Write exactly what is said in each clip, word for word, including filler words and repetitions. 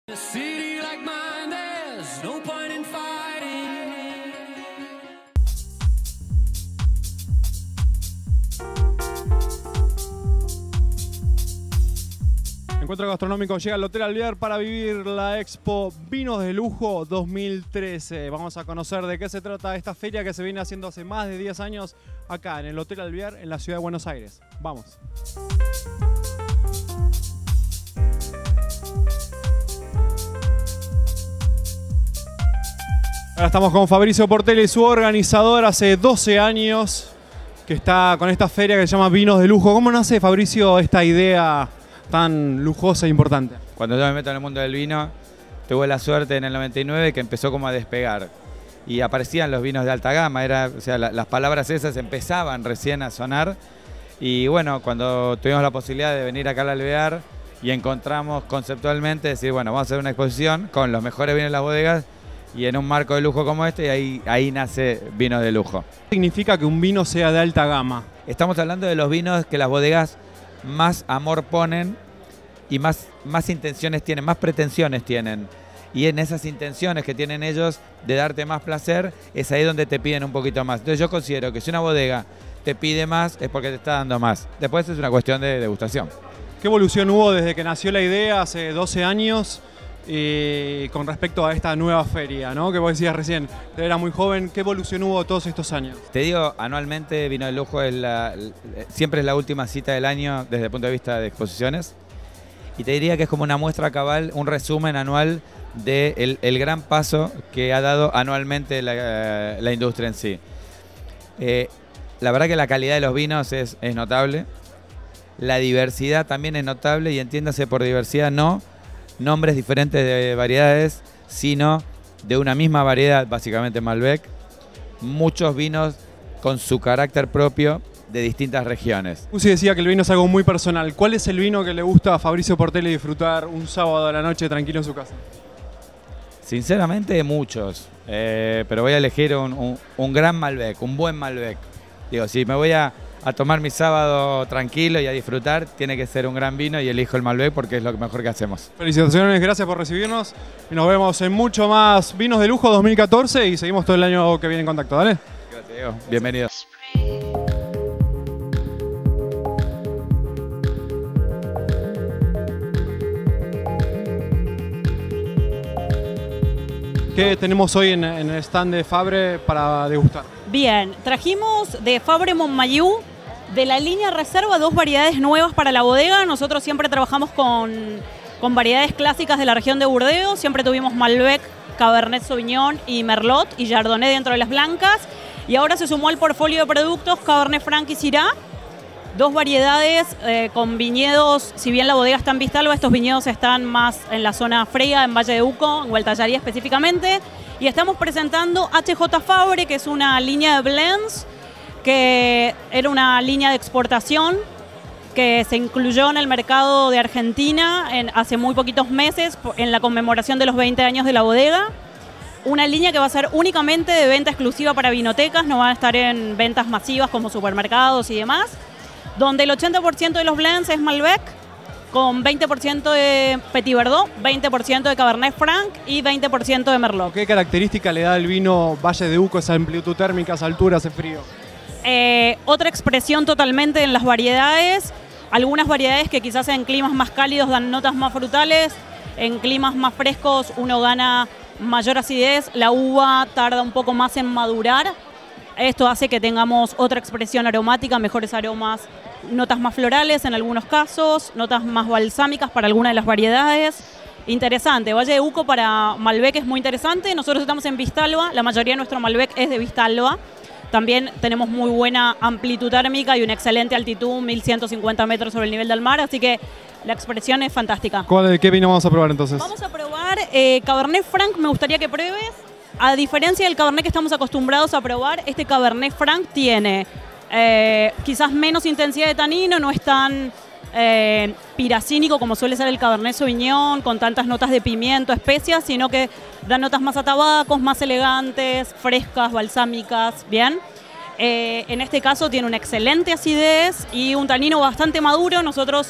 Encuentro gastronómico llega al Hotel Alvear para vivir la Expo Vinos de Lujo dos mil trece. Vamos a conocer de qué se trata esta feria que se viene haciendo hace más de diez años acá en el Hotel Alvear en la ciudad de Buenos Aires. Vamos. Ahora estamos con Fabricio Portelli, su organizador hace doce años que está con esta feria que se llama Vinos de Lujo. ¿Cómo nace, Fabricio, esta idea tan lujosa e importante? Cuando yo me meto en el mundo del vino, tuve la suerte en el noventa y nueve que empezó como a despegar. Y aparecían los vinos de alta gama, era, o sea, la, las palabras esas empezaban recién a sonar. Y bueno, cuando tuvimos la posibilidad de venir acá al Alvear y encontramos conceptualmente, decir, bueno, vamos a hacer una exposición con los mejores vinos de las bodegas y en un marco de lujo como este, y ahí, ahí nace Vinos de Lujo. ¿Qué significa que un vino sea de alta gama? Estamos hablando de los vinos que las bodegas más amor ponen y más, más intenciones tienen, más pretensiones tienen. Y en esas intenciones que tienen ellos de darte más placer, es ahí donde te piden un poquito más. Entonces yo considero que si una bodega te pide más, es porque te está dando más. Después es una cuestión de degustación. ¿Qué evolución hubo desde que nació la idea hace doce años y con respecto a esta nueva feria, ¿no? Que vos decías recién, era muy joven, ¿qué evolución hubo todos estos años? Te digo, anualmente Vino de Lujo es la, siempre es la última cita del año desde el punto de vista de exposiciones. Y te diría que es como una muestra cabal, un resumen anual del de el gran paso que ha dado anualmente la, la industria en sí. Eh, la verdad que la calidad de los vinos es, es notable, la diversidad también es notable, y entiéndase por diversidad no nombres diferentes de variedades, sino de una misma variedad, básicamente Malbec, muchos vinos con su carácter propio de distintas regiones. Usted decía que el vino es algo muy personal. ¿Cuál es el vino que le gusta a Fabricio Portelli disfrutar un sábado a la noche tranquilo en su casa? Sinceramente muchos, eh, pero voy a elegir un, un, un gran Malbec, un buen Malbec. Digo, si me voy a, a tomar mi sábado tranquilo y a disfrutar, tiene que ser un gran vino y elijo el Malbec porque es lo mejor que hacemos. Felicitaciones, gracias por recibirnos y nos vemos en mucho más Vinos de Lujo dos mil catorce y seguimos todo el año que viene en contacto, ¿dale? Gracias, Diego. Bienvenidos. ¿Qué tenemos hoy en, en el stand de Fabre para degustar? Bien, trajimos de Fabre Montmayou, de la línea Reserva, dos variedades nuevas para la bodega. Nosotros siempre trabajamos con, con variedades clásicas de la región de Burdeos. Siempre tuvimos Malbec, Cabernet Sauvignon y Merlot y Chardonnay dentro de las blancas. Y ahora se sumó al portfolio de productos Cabernet Franc y Syrah. Dos variedades eh, con viñedos, si bien la bodega está en Vistalba, estos viñedos están más en la zona fría, en Valle de Uco, en Gualtallaría específicamente. Y estamos presentando H J Fabre, que es una línea de blends, que era una línea de exportación que se incluyó en el mercado de Argentina en, hace muy poquitos meses en la conmemoración de los veinte años de la bodega. Una línea que va a ser únicamente de venta exclusiva para vinotecas, no van a estar en ventas masivas como supermercados y demás, donde el ochenta por ciento de los blends es Malbec, con veinte por ciento de Petit Verdot, veinte por ciento de Cabernet Franc y veinte por ciento de Merlot. ¿Qué característica le da al vino Valle de Uco, esa amplitud térmica, esa altura, ese frío? Eh, otra expresión totalmente en las variedades. Algunas variedades que quizás en climas más cálidos dan notas más frutales, en climas más frescos uno gana mayor acidez, la uva tarda un poco más en madurar. Esto hace que tengamos otra expresión aromática, mejores aromas, notas más florales en algunos casos, notas más balsámicas para algunas de las variedades. Interesante, Valle de Uco para Malbec es muy interesante. Nosotros estamos en Vistalba, la mayoría de nuestro Malbec es de Vistalba. También tenemos muy buena amplitud térmica y una excelente altitud, mil ciento cincuenta metros sobre el nivel del mar, así que la expresión es fantástica. ¿Cuál, ¿Qué vino vamos a probar entonces? Vamos a probar eh, Cabernet Franc, me gustaría que pruebes. A diferencia del Cabernet que estamos acostumbrados a probar, este Cabernet Franc tiene eh, quizás menos intensidad de tanino, no es tan eh, piracínico como suele ser el Cabernet Sauvignon, con tantas notas de pimiento, especias, sino que da notas más a tabacos, más elegantes, frescas, balsámicas, ¿bien? Eh, en este caso tiene una excelente acidez y un tanino bastante maduro. Nosotros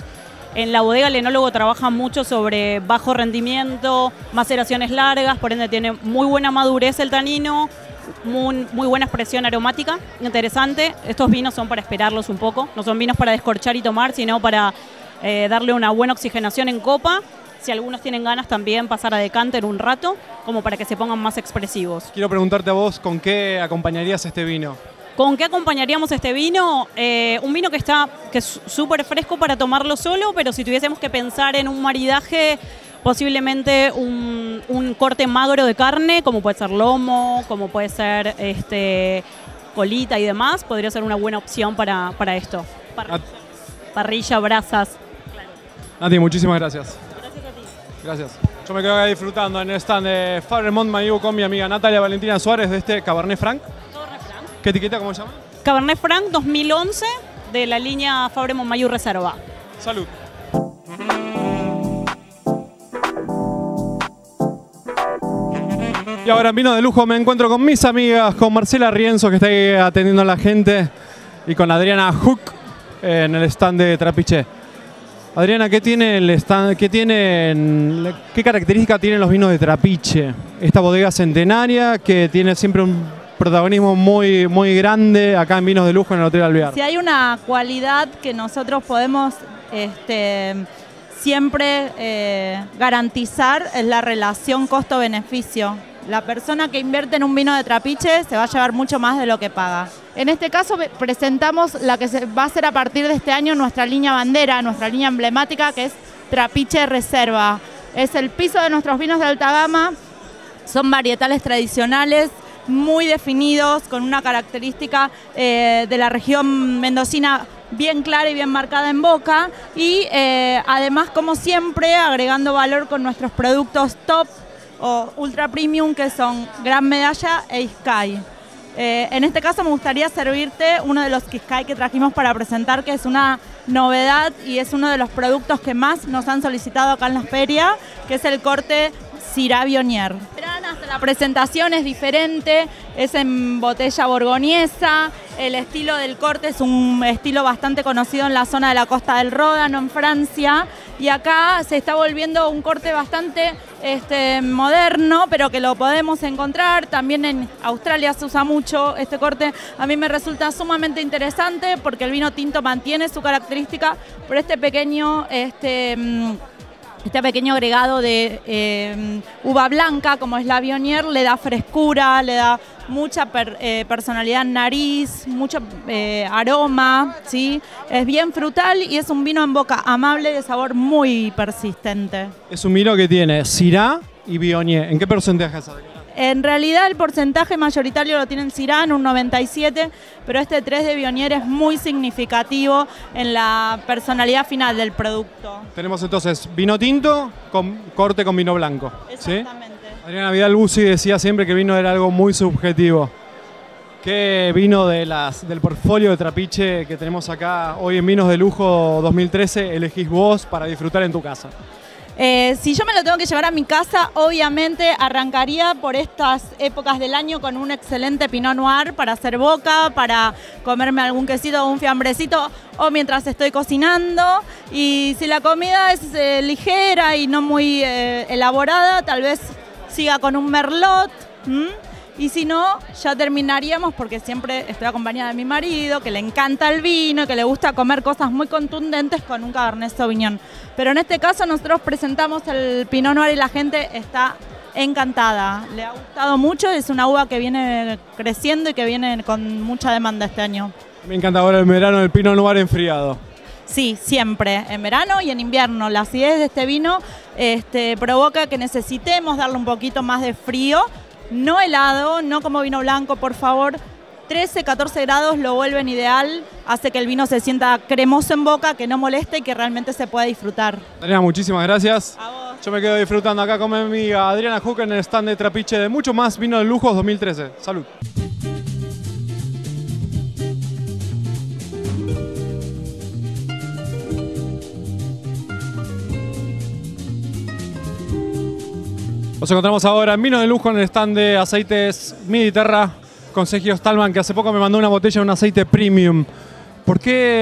En la bodega el enólogo trabaja mucho sobre bajo rendimiento, maceraciones largas, por ende tiene muy buena madurez el tanino, muy, muy buena expresión aromática, interesante. Estos vinos son para esperarlos un poco, no son vinos para descorchar y tomar, sino para eh, darle una buena oxigenación en copa. Si algunos tienen ganas también pasar a decanter un rato, como para que se pongan más expresivos. Quiero preguntarte a vos, ¿con qué acompañarías este vino? ¿Con qué acompañaríamos este vino? Eh, un vino que está que es súper fresco para tomarlo solo, pero si tuviésemos que pensar en un maridaje, posiblemente un, un corte magro de carne, como puede ser lomo, como puede ser este, colita y demás, podría ser una buena opción para, para esto. Parrilla, parrilla, brasas. Nati, muchísimas gracias. Gracias a ti. Gracias. Yo me quedo acá disfrutando en el stand de Fabremont Maillou con mi amiga Natalia Valentina Suárez de este Cabernet Franc. ¿Qué etiqueta, cómo se llama? Cabernet Franc dos mil once de la línea Fabremont Maillou Reserva. Salud. Y ahora en Vino de Lujo me encuentro con mis amigas, con Marcela Rienzo que está ahí atendiendo a la gente y con Adriana Hook en el stand de Trapiche. Adriana, ¿qué tiene el stand, qué tienen, qué característica tienen los vinos de Trapiche? Esta bodega centenaria que tiene siempre un protagonismo muy, muy grande acá en Vinos de Lujo en el Hotel Alvear. Si hay una cualidad que nosotros podemos este, siempre eh, garantizar es la relación costo-beneficio. La persona que invierte en un vino de Trapiche se va a llevar mucho más de lo que paga. En este caso presentamos la que se va a ser a partir de este año nuestra línea bandera, nuestra línea emblemática, que es Trapiche Reserva. Es el piso de nuestros vinos de alta gama, son varietales tradicionales, muy definidos, con una característica eh, de la región mendocina bien clara y bien marcada en boca y eh, además, como siempre, agregando valor con nuestros productos top o ultra premium que son Gran Medalla e Sky. Eh, en este caso me gustaría servirte uno de los Sky que trajimos para presentar, que es una novedad y es uno de los productos que más nos han solicitado acá en la feria, que es el corte Syrah Viognier. Hasta la presentación es diferente, es en botella borgoñesa, el estilo del corte es un estilo bastante conocido en la zona de la Costa del Ródano, en Francia, y acá se está volviendo un corte bastante este, moderno, pero que lo podemos encontrar. También en Australia se usa mucho este corte. A mí me resulta sumamente interesante porque el vino tinto mantiene su característica, pero este pequeño... Este, Este pequeño agregado de eh, uva blanca, como es la Viognier, le da frescura, le da mucha per, eh, personalidad en nariz, mucho eh, aroma, ¿sí? Es bien frutal y es un vino en boca amable de sabor muy persistente. Es un vino que tiene Syrah y Viognier. ¿En qué porcentaje es? En realidad el porcentaje mayoritario lo tiene el Syrah en un noventa y siete, pero este tres de Viognier es muy significativo en la personalidad final del producto. Tenemos entonces vino tinto con corte con vino blanco. Exactamente. ¿Sí? Adriana Vidal Busi decía siempre que el vino era algo muy subjetivo. ¿Qué vino de las, del portfolio de Trapiche que tenemos acá hoy en Vinos de Lujo dos mil trece elegís vos para disfrutar en tu casa? Eh, si yo me lo tengo que llevar a mi casa, obviamente arrancaría por estas épocas del año con un excelente Pinot Noir para hacer boca, para comerme algún quesito o un fiambrecito o mientras estoy cocinando. Y si la comida es eh, ligera y no muy eh, elaborada, tal vez siga con un Merlot. ¿Mm? Y si no, ya terminaríamos, porque siempre estoy acompañada de mi marido, que le encanta el vino, que le gusta comer cosas muy contundentes, con un Cabernet Sauvignon. Pero en este caso nosotros presentamos el Pinot Noir y la gente está encantada. Le ha gustado mucho, es una uva que viene creciendo y que viene con mucha demanda este año. Me encanta ahora el verano el Pinot Noir enfriado. Sí, siempre, en verano y en invierno. La acidez de este vino este, provoca que necesitemos darle un poquito más de frío. No helado, no como vino blanco, por favor. trece, catorce grados lo vuelven ideal, hace que el vino se sienta cremoso en boca, que no moleste y que realmente se pueda disfrutar. Adriana, muchísimas gracias. A vos. Yo me quedo disfrutando acá con mi amiga Adriana Hook en el stand de Trapiche de mucho más Vino de Lujo dos mil trece. Salud. Nos encontramos ahora en Vino de Lujo en el stand de aceites Miditerra con Sergio Stallman, que hace poco me mandó una botella de un aceite premium ¿Por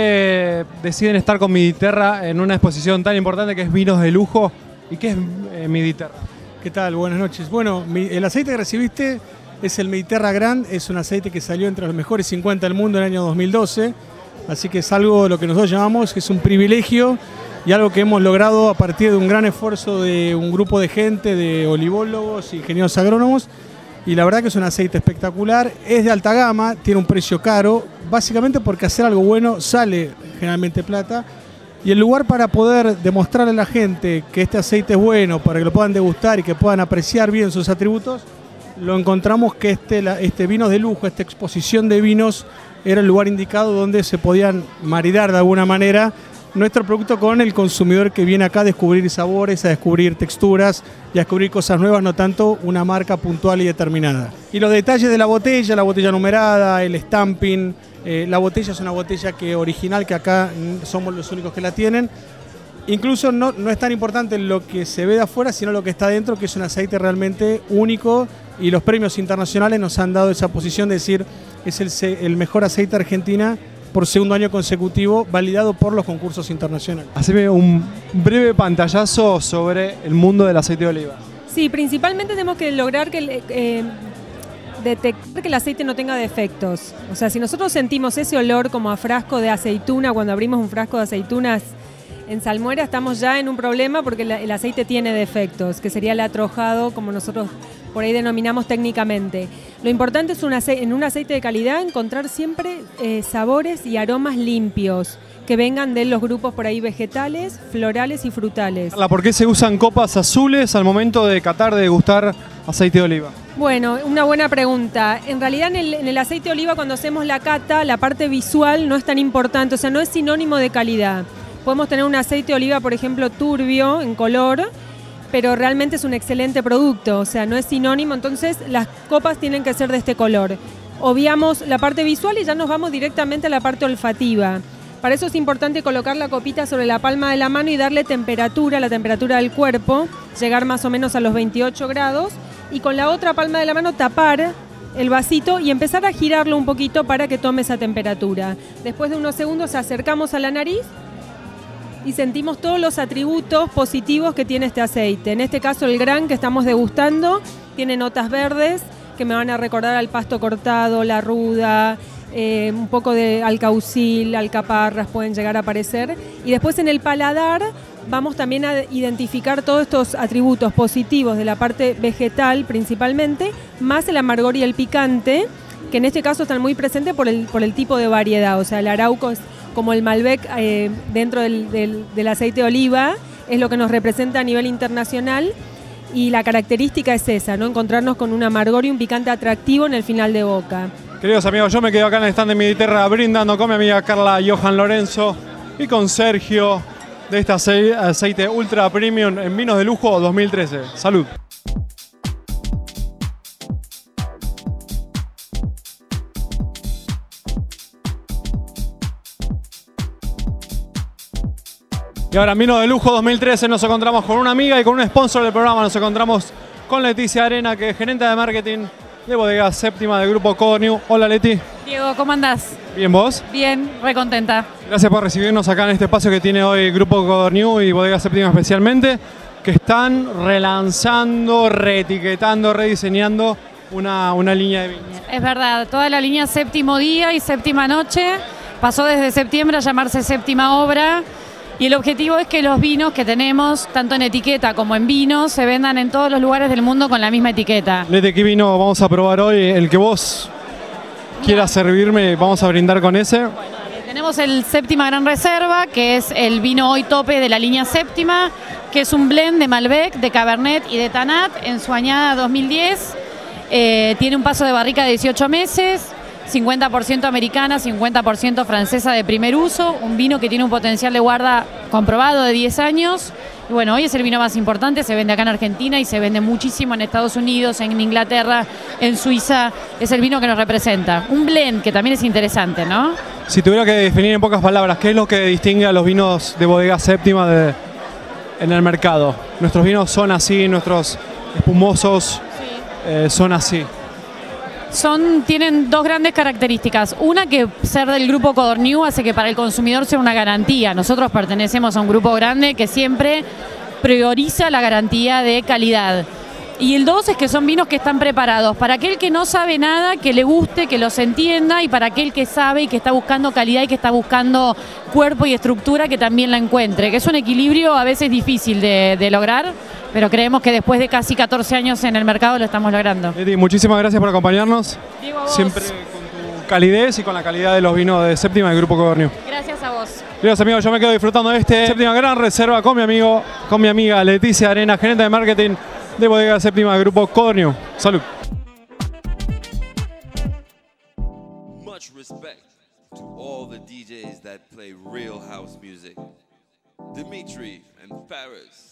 qué deciden estar con Miditerra en una exposición tan importante que es vinos de lujo? ¿Y qué es eh, Miditerra? ¿Qué tal? Buenas noches. Bueno, mi, el aceite que recibiste es el Miditerra Grand, es un aceite que salió entre los mejores cincuenta del mundo en el año dos mil doce, así que es algo lo que nosotros llamamos que es un privilegio y algo que hemos logrado a partir de un gran esfuerzo de un grupo de gente, de olivólogos, ingenieros agrónomos, y la verdad que es un aceite espectacular, es de alta gama, tiene un precio caro, básicamente porque hacer algo bueno sale generalmente plata, y el lugar para poder demostrarle a la gente que este aceite es bueno, para que lo puedan degustar y que puedan apreciar bien sus atributos, lo encontramos que este, este Vinos de Lujo, esta exposición de vinos, era el lugar indicado donde se podían maridar de alguna manera nuestro producto con el consumidor que viene acá a descubrir sabores, a descubrir texturas y a descubrir cosas nuevas, no tanto una marca puntual y determinada. Y los detalles de la botella, la botella numerada, el stamping, eh, la botella es una botella que original, que acá somos los únicos que la tienen. Incluso no, no es tan importante lo que se ve de afuera, sino lo que está dentro, que es un aceite realmente único, y los premios internacionales nos han dado esa posición de decir es el, el mejor aceite de Argentina por segundo año consecutivo, validado por los concursos internacionales. Haceme un breve pantallazo sobre el mundo del aceite de oliva. Sí, principalmente tenemos que lograr que eh, detectar que el aceite no tenga defectos. O sea, si nosotros sentimos ese olor como a frasco de aceituna, cuando abrimos un frasco de aceitunas en salmuera, estamos ya en un problema porque el aceite tiene defectos, que sería el atrojado, como nosotros por ahí denominamos técnicamente. Lo importante es un aceite, en un aceite de calidad encontrar siempre eh, sabores y aromas limpios que vengan de los grupos por ahí vegetales, florales y frutales. ¿Por qué se usan copas azules al momento de catar, de degustar aceite de oliva? Bueno, una buena pregunta. En realidad en el, en el aceite de oliva, cuando hacemos la cata, la parte visual no es tan importante, o sea, no es sinónimo de calidad. Podemos tener un aceite de oliva, por ejemplo, turbio en color, pero realmente es un excelente producto, o sea, no es sinónimo, entonces las copas tienen que ser de este color. Obviamos la parte visual y ya nos vamos directamente a la parte olfativa. Para eso es importante colocar la copita sobre la palma de la mano y darle temperatura, la temperatura del cuerpo, llegar más o menos a los veintiocho grados, y con la otra palma de la mano tapar el vasito y empezar a girarlo un poquito para que tome esa temperatura. Después de unos segundos acercamos a la nariz y sentimos todos los atributos positivos que tiene este aceite. En este caso el Gran que estamos degustando tiene notas verdes que me van a recordar al pasto cortado, la ruda, eh, un poco de alcaucil, alcaparras pueden llegar a aparecer. Y después en el paladar vamos también a identificar todos estos atributos positivos de la parte vegetal principalmente, más el amargor y el picante, que en este caso están muy presentes por el, por el tipo de variedad. O sea, el arauco es como el Malbec eh, dentro del, del, del aceite de oliva, es lo que nos representa a nivel internacional, y la característica es esa, ¿no? Encontrarnos con un amargor y un picante atractivo en el final de boca. Queridos amigos, yo me quedo acá en el stand de Miditerra brindando con mi amiga Carla Johan Lorenzo y con Sergio de este aceite ultra premium en vinos de lujo dos mil trece. Salud. Y ahora en Vinos de Lujo dos mil trece nos encontramos con una amiga y con un sponsor del programa. Nos encontramos con Leticia Arena, que es gerente de marketing de Bodega Séptima del Grupo Codorniu. Hola Leti. Diego, ¿cómo andás? Bien, ¿vos? Bien, recontenta. Gracias por recibirnos acá en este espacio que tiene hoy Grupo Codorniu y Bodega Séptima especialmente, que están relanzando, reetiquetando, rediseñando una, una línea de vinos. Es verdad, toda la línea Séptimo Día y Séptima Noche pasó desde septiembre a llamarse Séptima Obra. Y el objetivo es que los vinos que tenemos, tanto en etiqueta como en vino, se vendan en todos los lugares del mundo con la misma etiqueta. Leti, ¿qué vino vamos a probar hoy? El que vos quieras servirme, vamos a brindar con ese. Bueno, tenemos el Séptima Gran Reserva, que es el vino hoy tope de la línea Séptima, que es un blend de Malbec, de Cabernet y de Tanat en su añada dos mil diez. Eh, tiene un paso de barrica de dieciocho meses. cincuenta por ciento americana, cincuenta por ciento francesa de primer uso, un vino que tiene un potencial de guarda comprobado de diez años. Y bueno, hoy es el vino más importante, se vende acá en Argentina y se vende muchísimo en Estados Unidos, en Inglaterra, en Suiza. Es el vino que nos representa. Un blend que también es interesante, ¿no? Si tuviera que definir en pocas palabras, ¿qué es lo que distingue a los vinos de Bodega Séptima de, en el mercado? Nuestros vinos son así, nuestros espumosos sí. eh, son así. Son, tienen dos grandes características. Una, que ser del grupo Codorniu hace que para el consumidor sea una garantía. Nosotros pertenecemos a un grupo grande que siempre prioriza la garantía de calidad. Y el dos es que son vinos que están preparados para aquel que no sabe nada, que le guste, que los entienda, y para aquel que sabe y que está buscando calidad y que está buscando cuerpo y estructura, que también la encuentre. Que es un equilibrio a veces difícil de, de lograr, pero creemos que después de casi catorce años en el mercado lo estamos logrando. Leti, muchísimas gracias por acompañarnos. Diego, a vos. Siempre con tu calidez y con la calidad de los vinos de Séptima del Grupo Codorniu. Gracias a vos. Queridos amigos, yo me quedo disfrutando de este Séptima Gran Reserva con mi amigo, con mi amiga Leticia Arena, gerente de marketing de Bodega Séptima del Grupo Codorniu. Salud. Much respect to all the D Js that play real house music. Dimitri and Paris.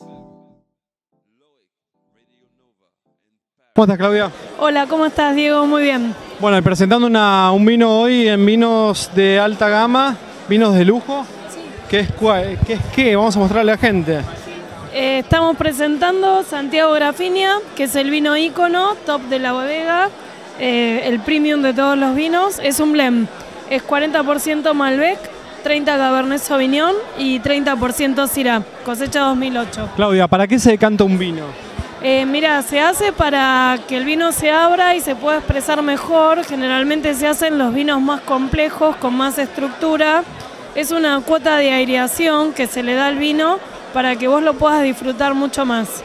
¿Cómo estás, Claudia? Hola, ¿cómo estás, Diego? Muy bien. Bueno, y presentando una, un vino hoy en vinos de alta gama, vinos de lujo. Sí. ¿Qué es, cua- qué es qué? Vamos a mostrarle a la gente. Eh, estamos presentando Santiago Grafinia, que es el vino ícono, top de la bodega, eh, el premium de todos los vinos. Es un blend, es cuarenta por ciento Malbec, treinta por ciento Cabernet Sauvignon y treinta por ciento Syrah, cosecha dos mil ocho. Claudia, ¿para qué se decanta un vino? Eh, mira, se hace para que el vino se abra y se pueda expresar mejor. Generalmente se hacen los vinos más complejos, con más estructura. Es una cuota de aireación que se le da al vino para que vos lo puedas disfrutar mucho más.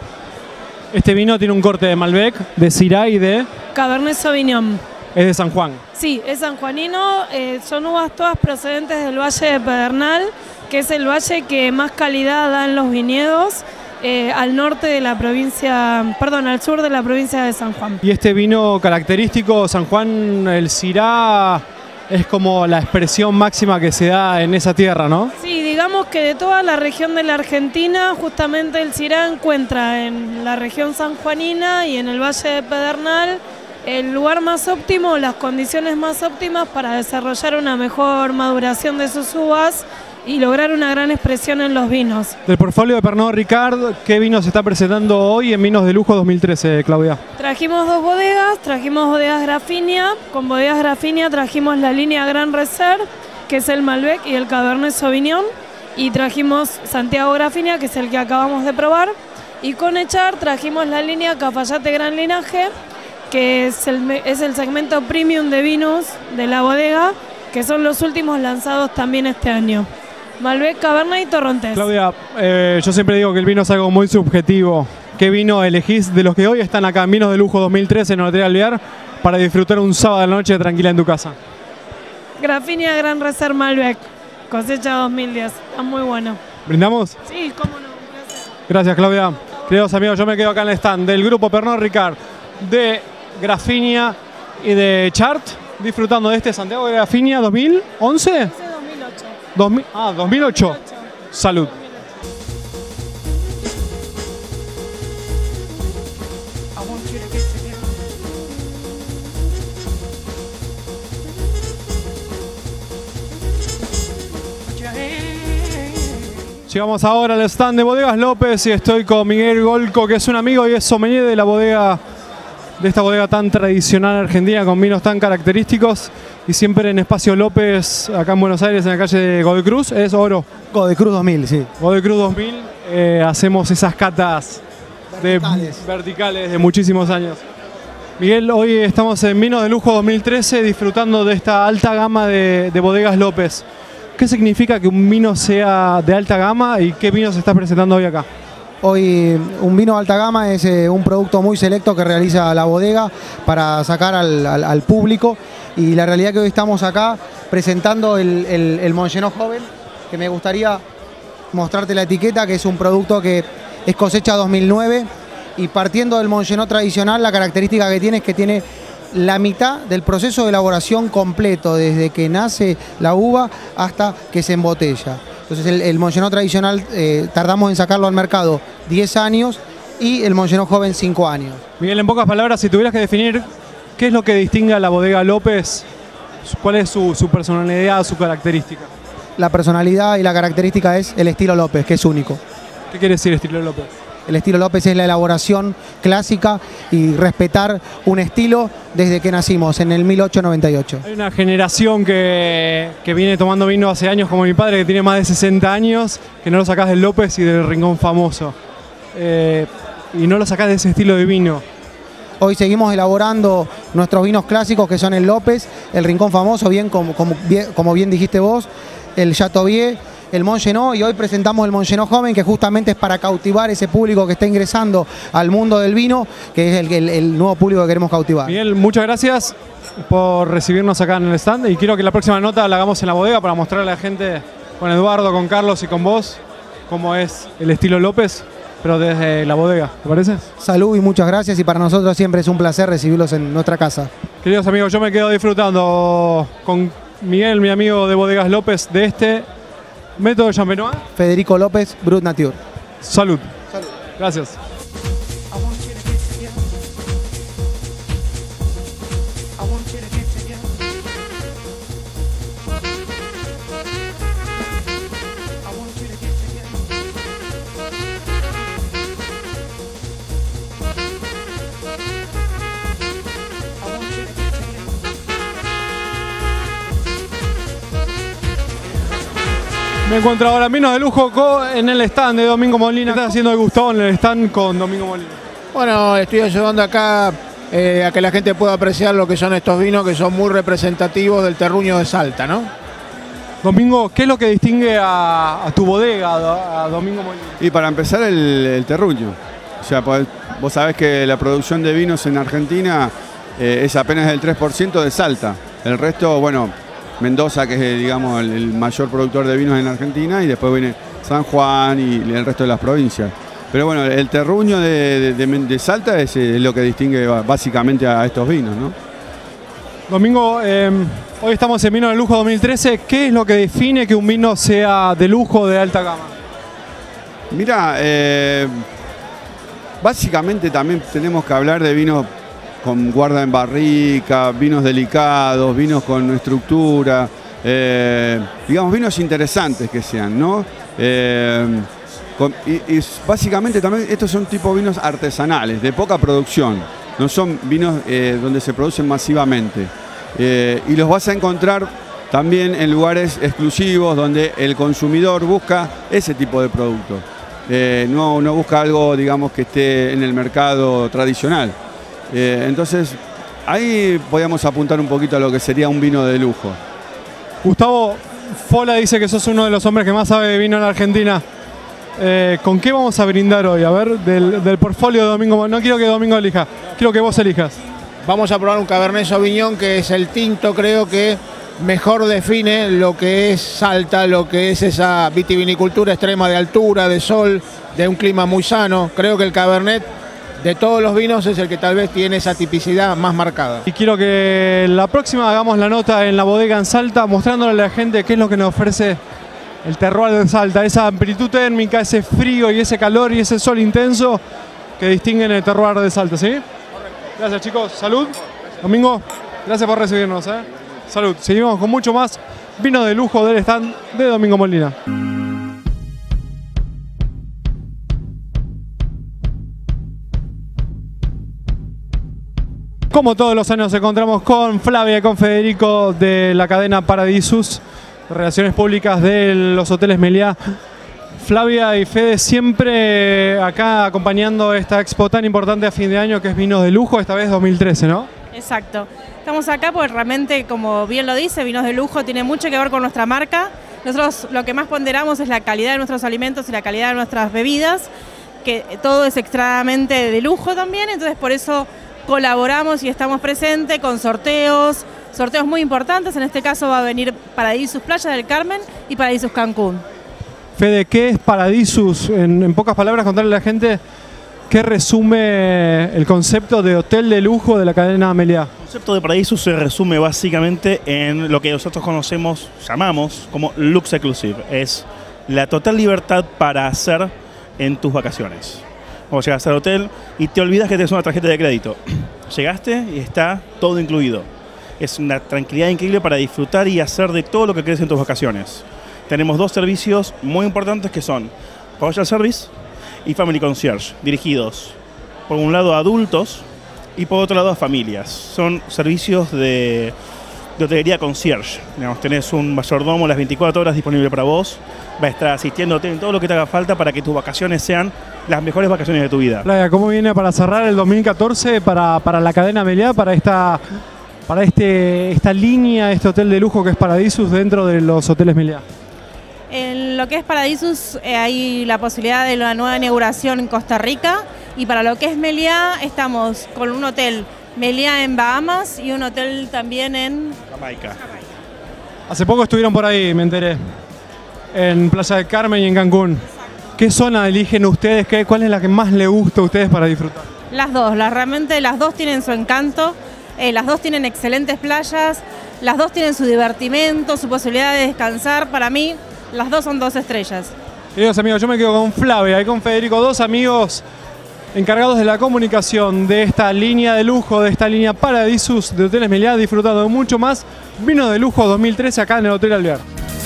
Este vino tiene un corte de Malbec, de Syrah y de... Cabernet Sauvignon. Es de San Juan. Sí, es sanjuanino, eh, son uvas todas procedentes del Valle de Pedernal, que es el valle que más calidad da en los viñedos, eh, al norte de la provincia, perdón, al sur de la provincia de San Juan. Y este vino característico, San Juan, el Syrah, es como la expresión máxima que se da en esa tierra, ¿no? Sí, digamos que de toda la región de la Argentina, justamente el Syrah encuentra en la región sanjuanina y en el Valle de Pedernal el lugar más óptimo, las condiciones más óptimas para desarrollar una mejor maduración de sus uvas y lograr una gran expresión en los vinos. Del portfolio de Pernod Ricard, ¿qué vino se está presentando hoy en Vinos de Lujo dos mil trece, Claudia? Trajimos dos bodegas, trajimos bodegas Grafinia, con bodegas Grafinia trajimos la línea Gran Reserve, que es el Malbec y el Cabernet Sauvignon, y trajimos Santiago Grafinia, que es el que acabamos de probar, y con Echar trajimos la línea Cafayate Gran Linaje, que es el, es el segmento premium de vinos de la bodega, que son los últimos lanzados también este año. Malbec, Cabernet y Torrontés. Claudia, eh, yo siempre digo que el vino es algo muy subjetivo. ¿Qué vino elegís de los que hoy están acá en Vinos de Lujo dos mil trece en Hotel Alvear para disfrutar un sábado de la noche tranquila en tu casa? Grafinia Gran Reserve Malbec, cosecha dos mil diez, está muy bueno. ¿Brindamos? Sí, cómo no, un placer. Gracias, Claudia. Queridos amigos, yo me quedo acá en el stand del grupo Pernod Ricard, de Grafinia y de Chart, disfrutando de este Santiago de Grafinia dos mil once. dos mil ocho. dos mil, ah, dos mil ocho. Salud. Llegamos ahora al stand de Bodegas López y estoy con Miguel Golco, que es un amigo y es sommelier de la bodega, de esta bodega tan tradicional argentina con vinos tan característicos, y siempre en Espacio López, acá en Buenos Aires, en la calle de Godoy Cruz, es Oro. Godoy Cruz dos mil, sí. Godoy Cruz dos mil, eh, hacemos esas catas Verticales. de verticales de muchísimos años. Miguel, hoy estamos en Vinos de Lujo dos mil trece disfrutando de esta alta gama de, de Bodegas López. ¿Qué significa que un vino sea de alta gama y qué vino se está presentando hoy acá? Hoy un vino de alta gama es eh, un producto muy selecto que realiza la bodega para sacar al, al, al público, y la realidad que hoy estamos acá presentando el, el, el Mongenot joven, que me gustaría mostrarte la etiqueta, que es un producto que es cosecha dos mil nueve, y partiendo del Mongenot tradicional, la característica que tiene es que tiene la mitad del proceso de elaboración completo, desde que nace la uva hasta que se embotella. Entonces el, el Mongenot tradicional eh, tardamos en sacarlo al mercado diez años y el Mongenot joven cinco años. Miguel, en pocas palabras, si tuvieras que definir qué es lo que distingue a la bodega López, ¿cuál es su, su personalidad, su característica? La personalidad y la característica es el estilo López, que es único. ¿Qué quiere decir estilo López? El estilo López es la elaboración clásica y respetar un estilo desde que nacimos, en el mil ochocientos noventa y ocho. Hay una generación que, que viene tomando vino hace años, como mi padre, que tiene más de sesenta años, que no lo sacás del López y del Rincón Famoso. Eh, y no lo sacás de ese estilo de vino. Hoy seguimos elaborando nuestros vinos clásicos, que son el López, el Rincón Famoso, bien como, como, bien, como bien dijiste vos, el Chateaubriand, el Montgenot, y hoy presentamos el Montgenot joven, que justamente es para cautivar ese público que está ingresando al mundo del vino, que es el, el, el nuevo público que queremos cautivar. Miguel, muchas gracias por recibirnos acá en el stand, y quiero que la próxima nota la hagamos en la bodega para mostrarle a la gente, con Eduardo, con Carlos y con vos, cómo es el estilo López, pero desde la bodega, ¿te parece? Salud y muchas gracias, y para nosotros siempre es un placer recibirlos en nuestra casa. Queridos amigos, yo me quedo disfrutando con Miguel, mi amigo de Bodegas López, de este método Champenois. Federico López, Brut Nature. Salud. Salud. Gracias. Me encuentro ahora en Vinos de Lujo en el stand de Domingo Molina. ¿Qué estás haciendo de Gustavo en el stand con Domingo Molina? Bueno, estoy ayudando acá eh, a que la gente pueda apreciar lo que son estos vinos, que son muy representativos del terruño de Salta, ¿no? Domingo, ¿qué es lo que distingue a, a tu bodega, a, a Domingo Molina? Y para empezar, el, el terruño. O sea, pues, vos sabés que la producción de vinos en Argentina eh, es apenas el tres por ciento de Salta. El resto, bueno, Mendoza, que es, digamos, el, el mayor productor de vinos en Argentina, y después viene San Juan y el resto de las provincias. Pero bueno, el terruño de, de, de, de Salta es, es lo que distingue básicamente a estos vinos, ¿no? Domingo, eh, hoy estamos en Vino de Lujo dos mil trece. ¿Qué es lo que define que un vino sea de lujo o de alta gama? Mira, eh, básicamente también tenemos que hablar de vinos con guarda en barrica, vinos delicados, vinos con estructura, eh, digamos, vinos interesantes que sean, ¿no? Eh, con, y, y básicamente también estos son tipo vinos artesanales, de poca producción, no son vinos eh, donde se producen masivamente. Eh, y los vas a encontrar también en lugares exclusivos donde el consumidor busca ese tipo de producto. Eh, no, no busca algo, digamos, que esté en el mercado tradicional. Eh, entonces, ahí podríamos apuntar un poquito a lo que sería un vino de lujo. Gustavo, Fola dice que sos uno de los hombres que más sabe de vino en Argentina. Eh, ¿Con qué vamos a brindar hoy? A ver, del, del portfolio de Domingo. No quiero que Domingo elija, quiero que vos elijas. Vamos a probar un Cabernet Sauvignon, que es el tinto, creo que mejor define lo que es Salta, lo que es esa vitivinicultura extrema de altura, de sol, de un clima muy sano. Creo que el Cabernet, de todos los vinos, es el que tal vez tiene esa tipicidad más marcada. Y quiero que la próxima hagamos la nota en la bodega en Salta, mostrándole a la gente qué es lo que nos ofrece el terroir de Salta, esa amplitud térmica, ese frío y ese calor y ese sol intenso que distinguen el terroir de Salta, ¿sí? Gracias, chicos. Salud. Domingo, gracias por recibirnos, ¿eh? Salud. Seguimos con mucho más vino de lujo del stand de Domingo Molina. Como todos los años, nos encontramos con Flavia y con Federico de la cadena Paradisus, Relaciones Públicas de los Hoteles Meliá. Flavia y Fede siempre acá acompañando esta expo tan importante a fin de año, que es Vinos de Lujo, esta vez dos mil trece, ¿no? Exacto. Estamos acá porque realmente, como bien lo dice, Vinos de Lujo tiene mucho que ver con nuestra marca. Nosotros lo que más ponderamos es la calidad de nuestros alimentos y la calidad de nuestras bebidas, que todo es extremadamente de lujo también, entonces por eso colaboramos y estamos presentes con sorteos, sorteos muy importantes. En este caso va a venir Paradisus Playa del Carmen y Paradisus Cancún. Fede, ¿qué es Paradisus? En, en pocas palabras, contarle a la gente qué resume el concepto de hotel de lujo de la cadena Meliá. El concepto de Paradisus se resume básicamente en lo que nosotros conocemos, llamamos como Lux Exclusive. Es la total libertad para hacer en tus vacaciones. Vos llegas al hotel y te olvidas que tienes una tarjeta de crédito. Llegaste y está todo incluido. Es una tranquilidad increíble para disfrutar y hacer de todo lo que querés en tus vacaciones. Tenemos dos servicios muy importantes que son Royal Service y Family Concierge, dirigidos por un lado a adultos y por otro lado a familias. Son servicios de, de hotelería concierge. Digamos, tenés un mayordomo las veinticuatro horas disponible para vos, va a estar asistiéndote en todo lo que te haga falta para que tus vacaciones sean las mejores vacaciones de tu vida. Playa, ¿cómo viene para cerrar el dos mil catorce para, para la cadena Meliá, para esta, para este, esta línea, este hotel de lujo que es Paradisus dentro de los hoteles Meliá? En lo que es Paradisus eh, hay la posibilidad de una nueva inauguración en Costa Rica, y para lo que es Meliá estamos con un hotel Meliá en Bahamas y un hotel también en Jamaica. Hace poco estuvieron por ahí, me enteré, en Playa del Carmen y en Cancún. ¿Qué zona eligen ustedes? ¿Qué, ¿Cuál es la que más les gusta a ustedes para disfrutar? Las dos, las, realmente las dos tienen su encanto, eh, las dos tienen excelentes playas, las dos tienen su divertimento, su posibilidad de descansar. Para mí, las dos son dos estrellas. Queridos amigos, yo me quedo con Flavia y con Federico, dos amigos encargados de la comunicación de esta línea de lujo, de esta línea Paradisus de Hoteles Meliá, disfrutando de mucho más vino de lujo dos mil trece acá en el Hotel Alvear.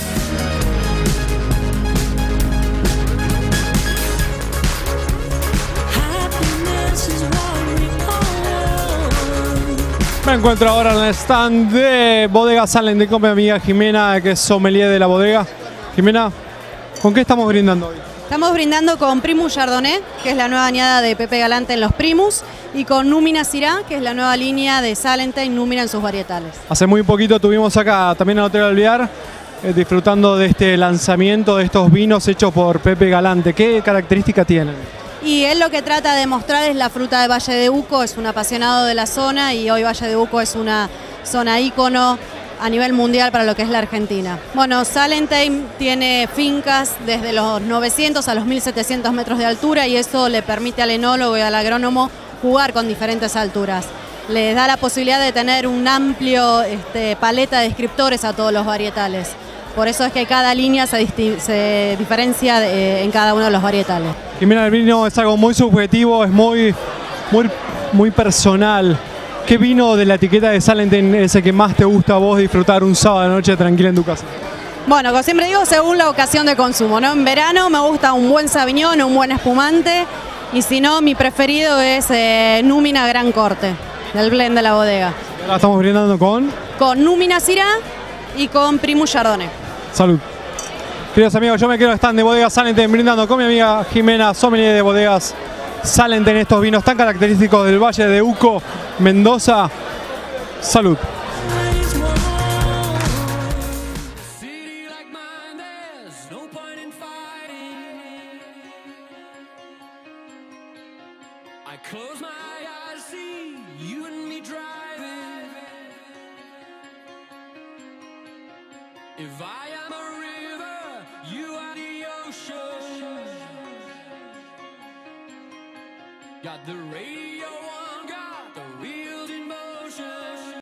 Me encuentro ahora en el stand de Bodega Salente con mi amiga Jimena, que es sommelier de la bodega. Jimena, ¿con qué estamos brindando hoy? Estamos brindando con Primus Chardonnay, que es la nueva añada de Pepe Galante en los Primus, y con Númina Syrah, que es la nueva línea de Salente y Númina en sus varietales. Hace muy poquito tuvimos acá también en el Hotel Alvear, eh, disfrutando de este lanzamiento de estos vinos hechos por Pepe Galante. ¿Qué características tienen? Y él lo que trata de mostrar es la fruta de Valle de Uco, es un apasionado de la zona y hoy Valle de Uco es una zona ícono a nivel mundial para lo que es la Argentina. Bueno, Salentine tiene fincas desde los novecientos a los mil setecientos metros de altura y eso le permite al enólogo y al agrónomo jugar con diferentes alturas. Les da la posibilidad de tener un amplio este, paleta de descriptores a todos los varietales. Por eso es que cada línea se, se diferencia de, en cada uno de los varietales. Jimena, el vino es algo muy subjetivo, es muy, muy, muy personal. ¿Qué vino de la etiqueta de Salentine es el que más te gusta a vos disfrutar un sábado de noche tranquila en tu casa? Bueno, como siempre digo, según la ocasión de consumo, ¿no? En verano me gusta un buen Sauvignon, un buen espumante, y si no, mi preferido es eh, Númina Gran Corte, del blend de la bodega. Ahora estamos brindando con... Con Númina Syrah y con Primus Chardonnay. Salud. Queridos amigos, yo me quedo en el stand de Bodega Salentine brindando con mi amiga Jimena, sommelier de Bodegas Salentine, estos vinos tan característicos del Valle de Uco, Mendoza. Salud. If I am a river, you are the ocean. Got the radio.